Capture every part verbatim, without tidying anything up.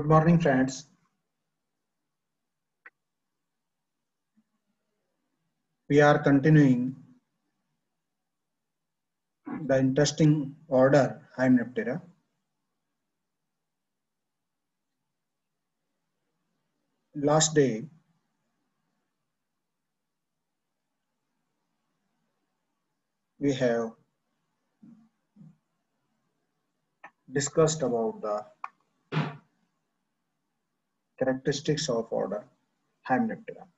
Good morning, friends. We are continuing the interesting order Hymenoptera. Last day, we have discussed about the characteristics of order Hymenoptera.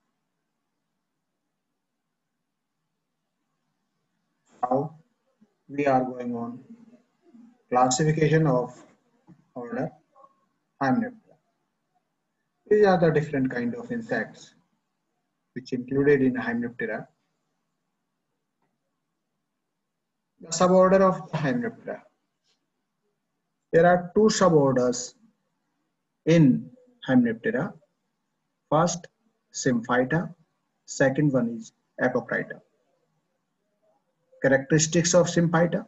Now we are going on classification of order Hymenoptera. These are the different kind of insects which included in Hymenoptera. The suborder of Hymenoptera. There are two suborders in Hymenoptera. First, Symphyta. Second one is Apocrita. Characteristics of Symphyta.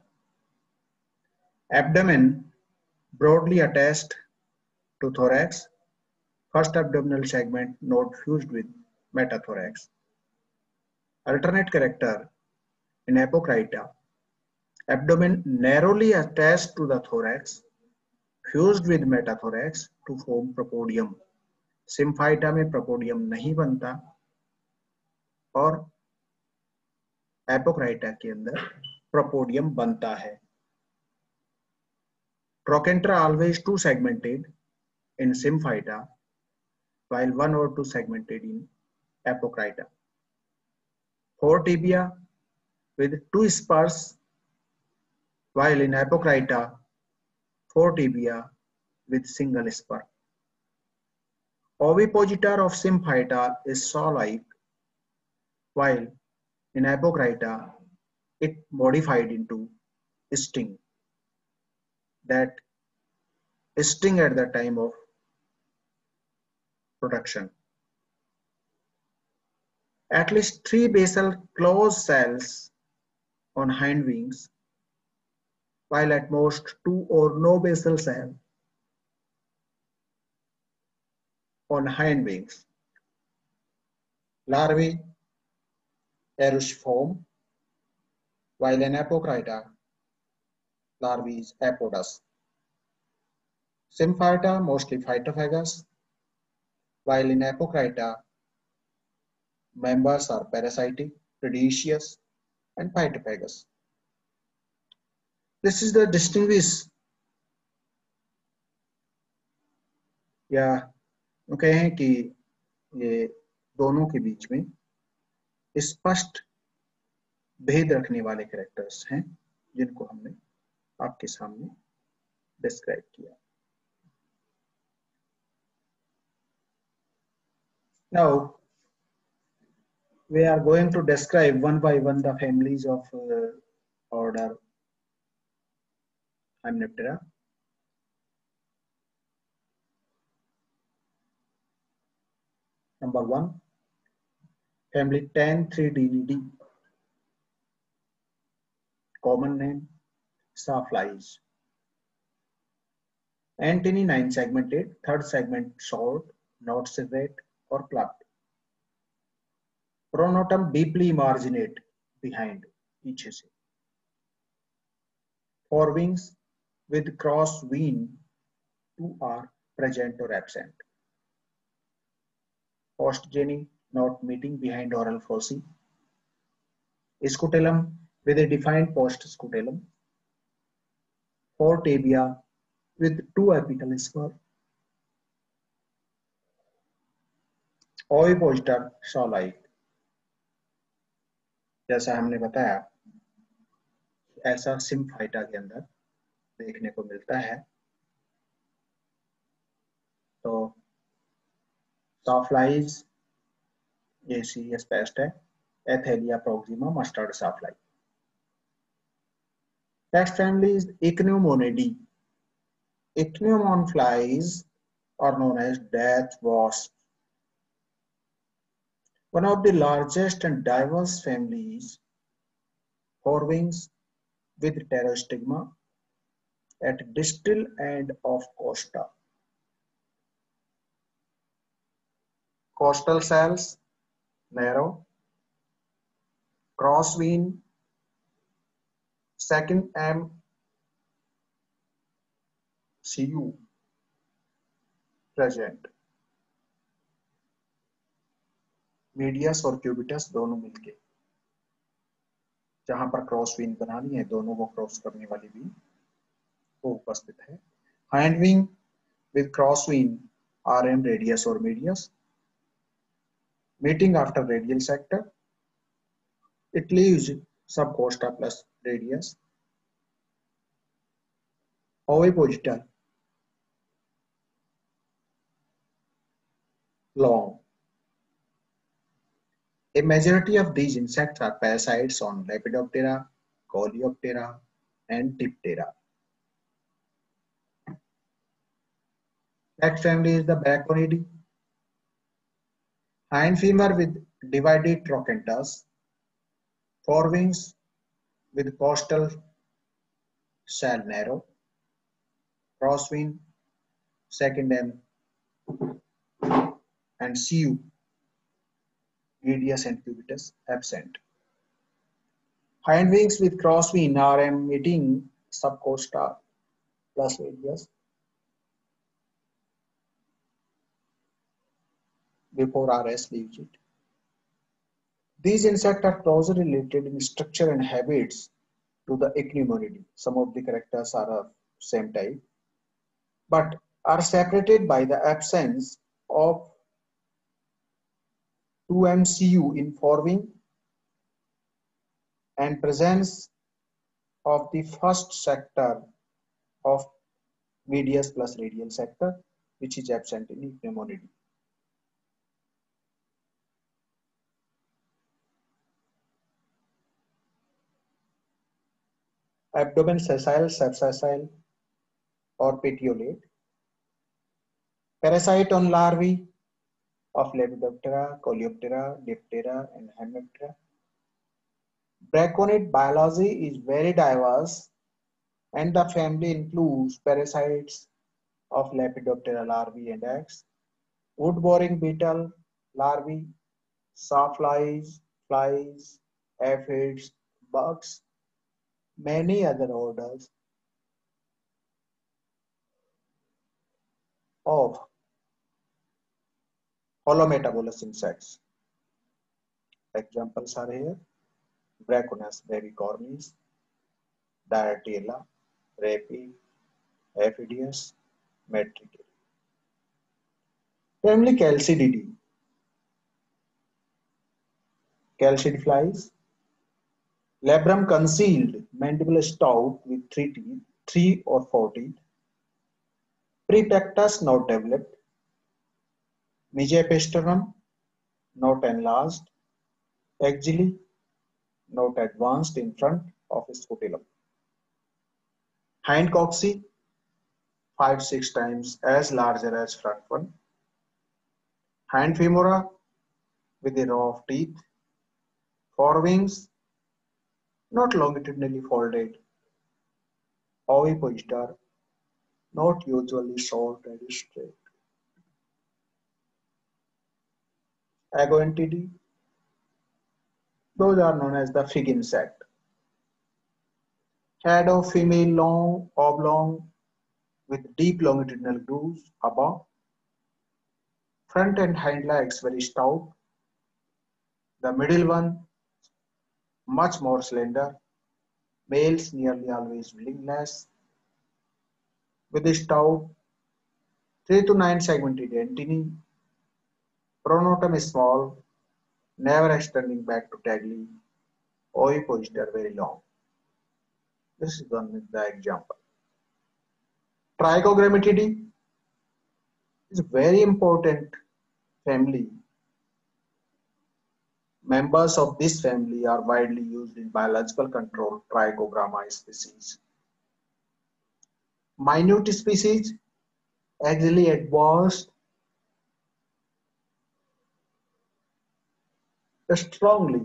Abdomen broadly attached to thorax. First abdominal segment not fused with metathorax. Alternate character in Apocrita. Abdomen narrowly attached to the thorax, fused with metathorax to form propodium. Symphyta में propodium नहीं बनता और Apocrita के अंदर propodium बनता है. Trochanter always two segmented in Symphyta, while one or two segmented in Apocrita. Four tibia with two spurs, while in Apocrita, four tibia with single spur. Ovipositor of Symphyta is saw-like, while in Apocrita, it modified into sting. That sting at the time of production. At least three basal closed cells on hind wings, while at most two or no basal cell on hind wings. Larvae eruciform, while in Apocrita, larvae is apodous. Symphyta mostly phytophagous, while in Apocrita, members are parasitic, predaceous, and phytophagous. This is the distinguish या कहें कि ये दोनों के बीच में स्पष्ट भेद रखने वाले कैरेक्टर्स हैं जिनको हमने आपके सामने डिस्क्राइब किया. Now we are going to describe one by one the families of uh, order Hymenoptera. Number one, family ten three D D D. Common name, sawflies. Antennae nine segmented, third segment short, not serrate or clubbed. Pronotum deeply marginate behind each is. Forewings with cross wing, two are present or absent. Postgeny not meeting behind oral fossae. Scutellum with a defined postscutellum. Four tibia with two apical spur. Ovipositor saw-like. जैसा हमने बताया ऐसा सिम्फाइटा के अंदर देखने को मिलता है. तो sawflies ये सीरियस पेस्ट है. Athalia proxima mustard sawfly. Next family is Ichneumonidae. Ichneumon flies are known as death wasps. One of the largest and diverse families, forewings with pterostigma at distal end of costa. Costal cells, narrow. Crossvein, second M C U, present. Medius और cubitus दोनों मिलके जहां पर cross when बनानी है, दोनों को cross करने वाली भी वो उपस्थित है. Hind wing with cross vein R M radius और medius, meeting after radial sector. It leaves subcosta plus radius. Ovipositor, long. A majority of these insects are parasites on Lepidoptera, Coleoptera, and Diptera. Next family is the Braconidae. Hind femur with divided trochanterus, forewings with costal shell narrow, crosswing, second M, and C U, medius and cubitus absent. Hind wings with crosswing are emitting subcosta plus radius before R S leaves it. These insects are closely related in structure and habits to the Ichneumonidae. Some of the characters are of same type, but are separated by the absence of two M C U in forewing and presence of the first sector of medius plus radial sector, which is absent in Ichneumonidae. Abdomen sessile, subsessile, or petiolate. Parasite on larvae of Lepidoptera, Coleoptera, Diptera, and Hemiptera. Braconid biology is very diverse, and the family includes parasites of Lepidoptera larvae and eggs, wood-boring beetle larvae, sawflies, flies, aphids, bugs, many other orders of holometabolous insects. Examples are here: Braconus babycornis, Diatella, Rapi, Aphidius, Metridae. Family Chalcididae. Chalcid flies. Labrum concealed, mandible stout with three teeth, three or four teeth. Prepectus not developed. Megapestorum not enlarged. Axilla not advanced in front of scutellum. Hind cocci five six times as larger as front one. Hind femora with a row of teeth. Forewings not longitudinally folded. Ovipositor not usually short and straight. Agoentidae, those are known as the fig insect. Head of female long, oblong, with deep longitudinal grooves above. Front and hind legs very stout. The middle one much more slender. Males nearly always wingless. With a stout three to nine segmented antennae. Pronotum is small, never extending back to tagli. Ovipositor very long. This is one with the example. Trichogrammatidea is a very important family. Members of this family are widely used in biological control Trichogramma species. Minute species, axially advanced, strongly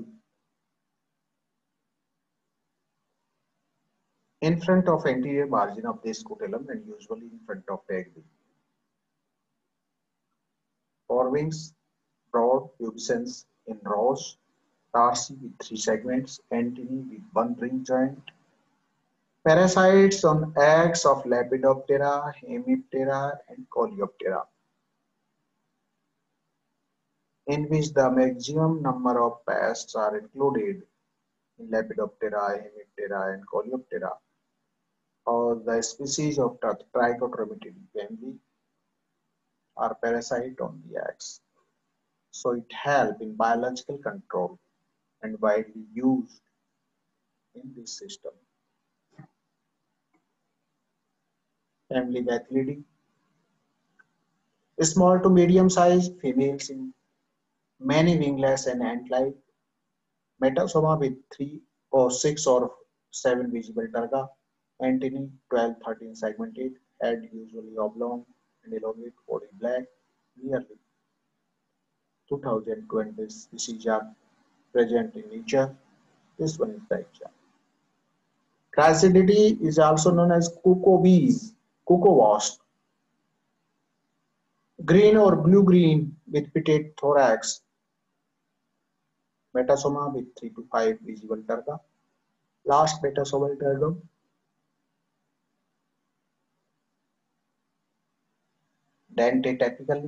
in front of anterior margin of the scutellum and usually in front of the axilla. Forewings broad pubescence in rows, tarsi with three segments, antennae with one ring joint. Parasites on eggs of Lepidoptera, Hemiptera, and Coleoptera, in which the maximum number of pests are included in Lepidoptera, Hemiptera, and Coleoptera, or the species of Trichotromatidae family are parasite on the eggs. So it helps in biological control and widely used in this system. Family Bathylidae, small to medium sized females in many wingless and ant-like, metasoma with three or six or seven visible terga, antennae twelve thirteen segmented, head usually oblong and elongate, body black, nearly two thousand twenty species are present in nature. This one is the example. Chrysididae is also known as cuckoo bees, cuckoo wasp. Green or blue-green with pitted thorax, metasoma with three to five visible terga. Last metasomal tergum. Dentate apically.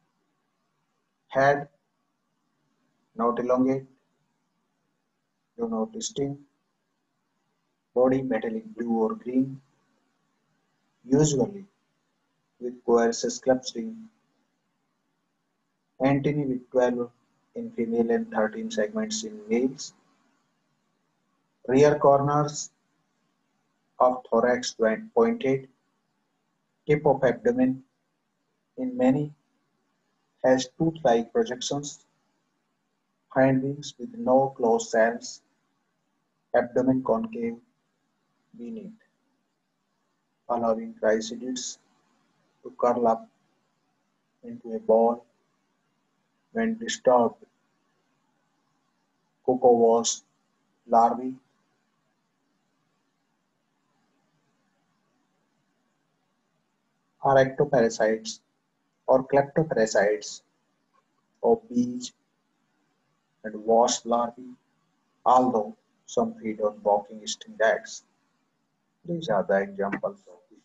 Head not elongate, do not distinct. Body metallic blue or green, usually with coercious clustering. Antennae with twelve in female and thirteen segments in males. Rear corners of thorax pointed. Tip of abdomen in many has tooth-like projections. Hind wings with no closed cells. Abdomen concave beneath, allowing chrysalids to curl up into a ball when disturbed. Cuckoo wasp larvae are ectoparasites or kleptoparasites of bees and wasp larvae, although some feed on walking stinged eggs. These are the examples of this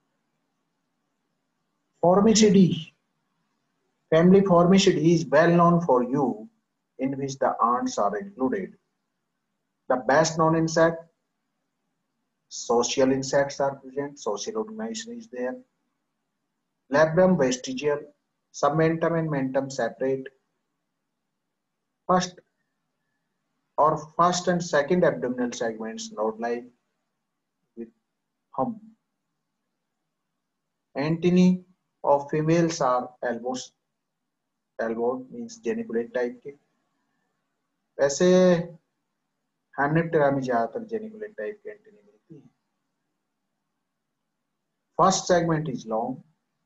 family. Formicidae. Family Formicidae is well known for you, in which the ants are included. The best known insect, social insects are present, social organization is there. Labrum vestigial, submentum and mentum separate. First or first and second abdominal segments node-like with hump. Antennae of females are elbows, elbow means geniculate type के. वैसे हेमनिप्टेरा में ज्यादातर geniculate type के antennae मिलती हैं. First segment is long.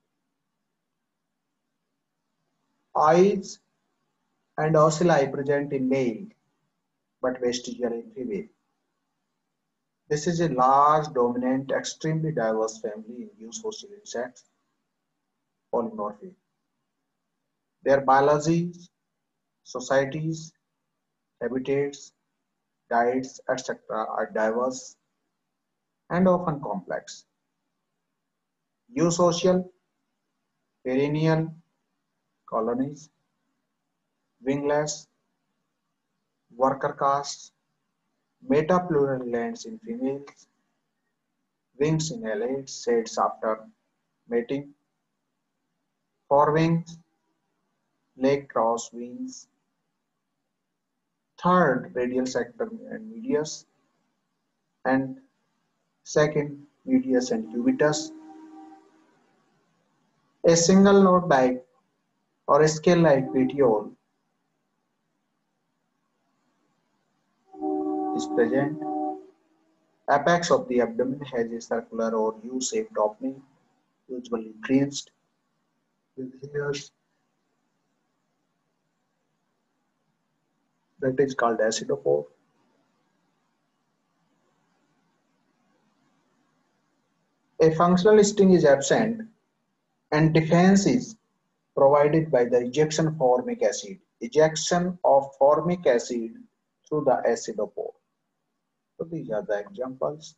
Eyes and ocelli present in male, but vestigial in female. This is a large, dominant, extremely diverse family in eusocial insects, polymorphic. Their biologies, societies, habitats, diets, et cetera are diverse and often complex. Eusocial, perennial colonies, wingless, worker castes, metapleural glands in females, wings in alates, shades after mating, forewings, leg cross wings, third radial sector and medius, and second medius and cubitus. A single node-like or a scale-like petiole is present. Apex of the abdomen has a circular or U-shaped opening, usually fringed with hairs. That is called acidophore. A functional sting is absent and defense is provided by the ejection of formic acid ejection of formic acid through the acidopore. So these are the examples: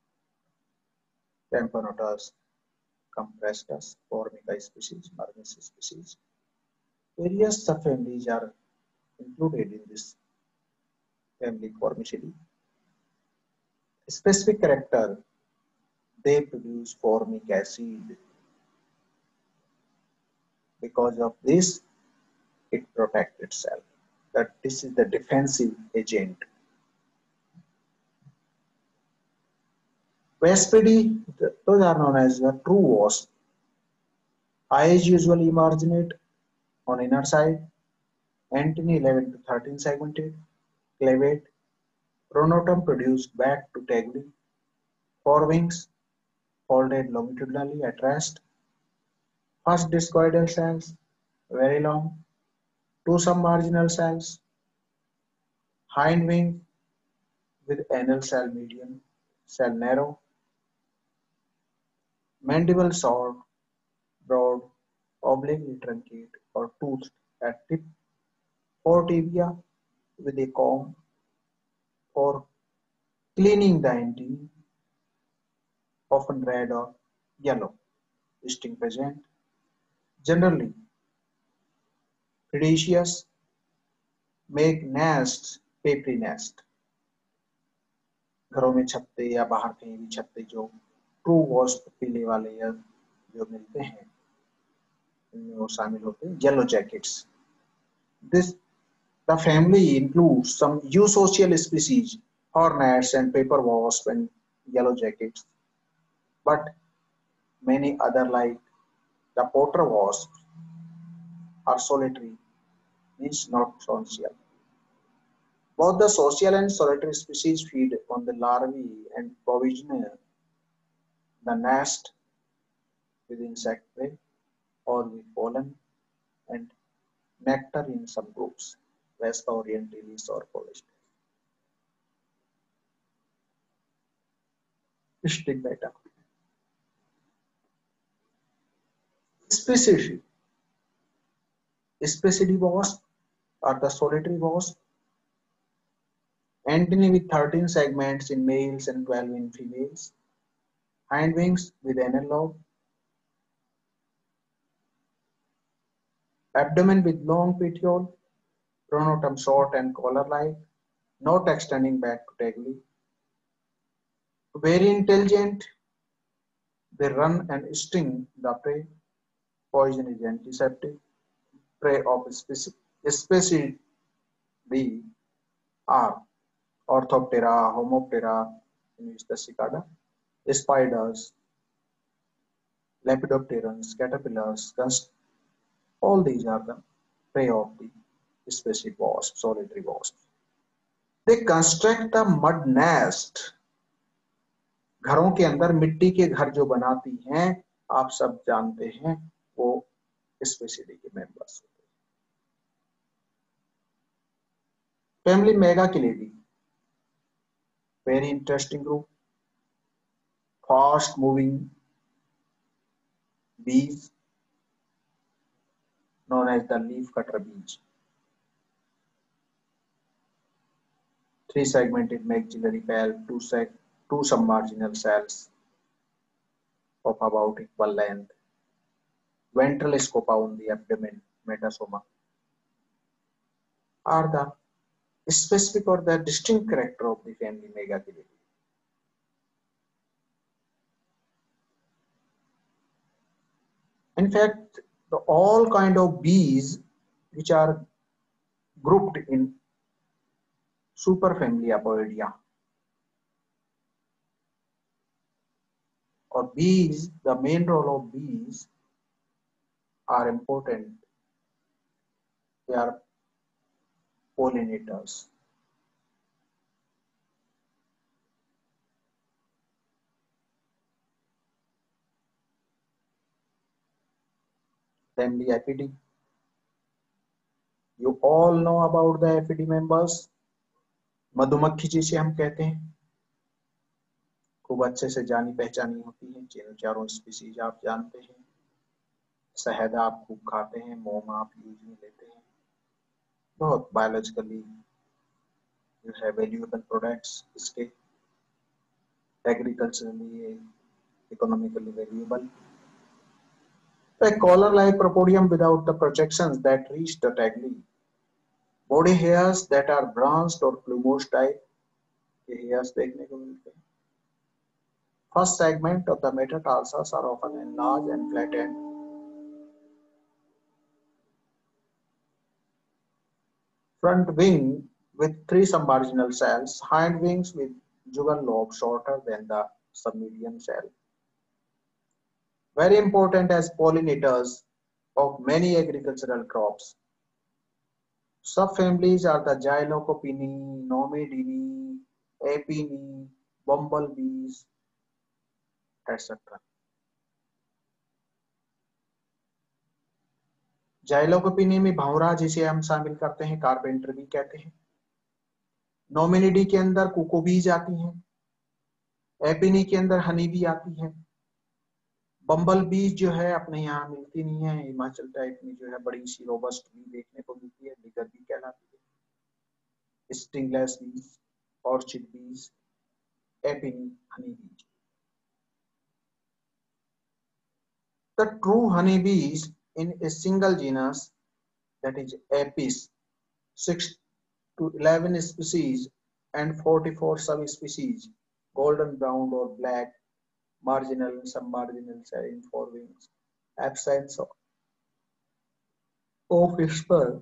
Camponotus, Compresstus, Formica species, Myrmex species. Various subfamilies are included in this family Formicidae. Specific character: they produce formic acid. Because of this, it protects itself. That this is the defensive agent. Waspidae, those are known as the true wasp. Eyes usually marginate on inner side. Antennae eleven to thirteen segmented, clavate. Pronotum produced back to tegulae. Forewings folded longitudinally at rest. First discoidal cells very long. Two submarginal cells. Hind wing with anal cell median, cell narrow. Mandible short, broad, obliquely truncate or toothed at tip. Four tibia with a comb for cleaning the antennae, often red or yellow. Sting present. Generally, predaceous, make nests, papery nest. घरों में छत्ते या बाहर कहीं भी छत्ते जो true wasp पीले वाले या जो मिलते हैं इनमें वो शामिल होते हैं. Yellow jackets. This the family includes some eusocial species, hornets and paper wasp and yellow jackets, but many other like the potter wasp are solitary, means not social. Both the social and solitary species feed on the larvae and provision the nest with insect prey or with pollen and nectar in some groups, Vespa orientalis or polistes. Stigmata. Specificity. Specificity wasp are the solitary wasp. Antennae with thirteen segments in males and twelve in females. Hind wings with anal lobe. Abdomen with long petiole. Pronotum short and collar-like, not extending back to tegulae. Very intelligent, they run and sting the prey. Poison is antiseptic. Prey of species B are Orthoptera, Homoptera, in which the cicada, spiders, lepidopterans, caterpillars, all these are the prey of the species wasp, solitary wasp. They construct the mud nest. घरों के अंदर मिट्टी के घर जो बनाती हैं, आप सब जानते हैं, वो स्पेसिडी के मेंबर्स होते हैं. Family Megachilidae, very interesting group. Fast moving bees known as the leaf cutter bees. Three segmented maxillary valve, two seg two submarginal cells of about equal length. Ventral scopa on the abdomen, metasoma, are the specific or the distinct character of the family Megatheridae. In fact, the all kind of bees which are grouped in superfamily Apoidea, or bees, the main role of bees are important. They are pollinators. Family Aphidae. You all know about the Aphidae members. मधुमक्खी जिसे हम कहते हैं, खूब अच्छे से जानी पहचानी होती है. तीनों चारों स्पीसीज आप जानते हैं. शहद आप खूब खाते हैं, मोम आप यूज में लेते हैं. बहुत बायोलॉजिकली जो है वैल्यूएबल प्रोडक्ट्स इसके, agriculturally economically valuable. A collar like Propodium without the projections that reach the tagli. Body hairs that are branched or plumose type, ये hairs देखने को मिलते हैं. First segment of the metatarsus are often enlarged and flattened. Front wing with three submarginal cells, hind wings with jugal lobe shorter than the submedian cell. Very important as pollinators of many agricultural crops. Subfamilies are the Gylocopini, Nomidini, Apini, bumblebees, et cetera. जाइलोकोपिनी में भंवरा जिसे हम शामिल करते हैं, carpenter भी कहते हैं. नोमिनिडी के अंदर कुकोबीज आती हैं. एपिनी के अंदर हनी भी आती है. बम्बल बीज जो है अपने यहाँ मिलती नहीं है, हिमाचल टाइप में जो है बड़ी सी रोबस्ट भी देखने को मिलती है, डिगर भी कहलाती है. स्टिंगलेस बीज, ऑर्चिड बीज, एपिनी, हनी बीज. The true honeybees in a single genus, that is Apis, six to eleven species and forty-four subspecies, golden brown or black, marginal and submarginal cell in four wings, absence of, of spur,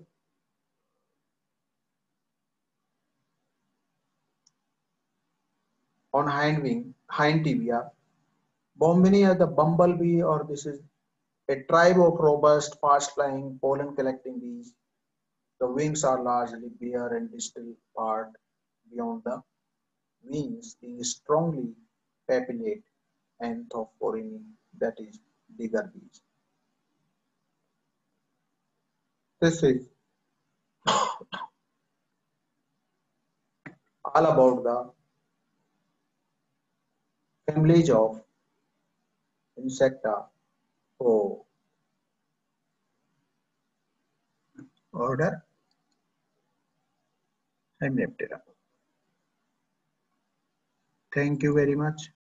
on hind wing, hind tibia. Bombini are the bumblebee, or this is a tribe of robust, fast-flying, pollen-collecting bees. The wings are largely bare and distal part beyond the wings being strongly papillate and thophorine, that is digger bees. This is all about the families of Insecta. Oh, order Hymenoptera. Thank you very much.